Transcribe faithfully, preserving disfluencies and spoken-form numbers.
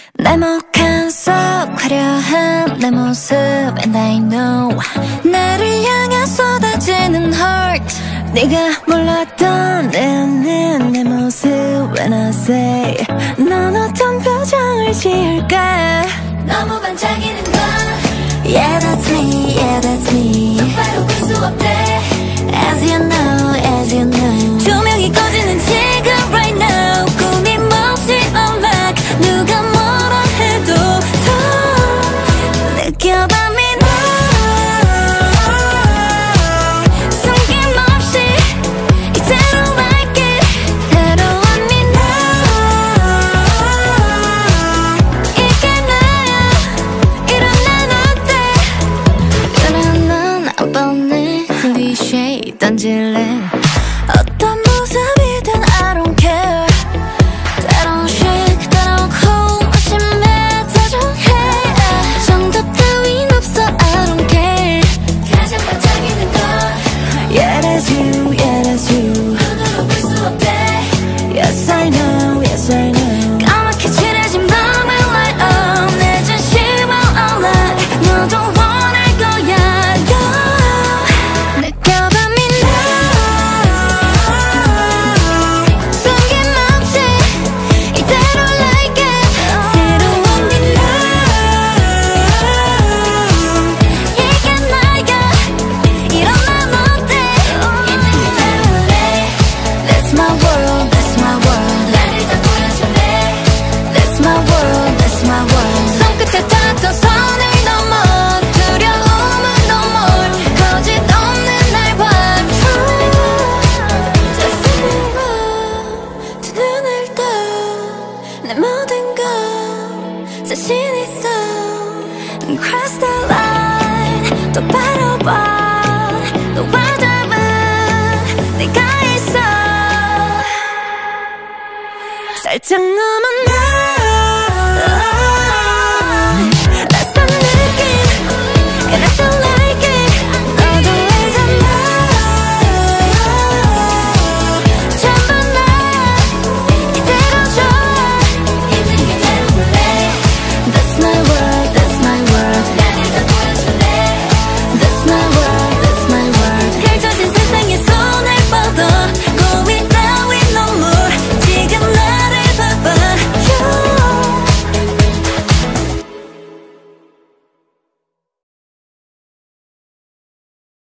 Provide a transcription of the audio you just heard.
날먹한 속 화려한 내 모습 And I know 나를 향해 쏟아지는 heart 네가 몰랐던 내 안는 내 모습 When I say 넌 어떤 표정을 지을까 너무 반짝이는 건 Yeah that's me, yeah that's me 똑바로 볼 수 없대 As you know, as you know 조명이 꺼지는 지금 right now 꾸밈없이 unlock 누가 뭐라 해도 더 느껴봐 me 던질래 어떤 모습이든 I don't care 때론 shake 때론 cold 마심에 다정해 정답 따윈 없어 I don't care 가장 반짝이는 건 Yeah that's you, yeah that's you 눈으로 볼 수 없대 Yes I know, yes I know 까맣게 칠해진 밤을 light up 내 진심을 unlock 너도 원할 거야 yeah. 느껴봐 내 모든 걸 자신 있어 Cross the line 똑바로 봐 너와 닮은 네가 있어 살짝 넘어 나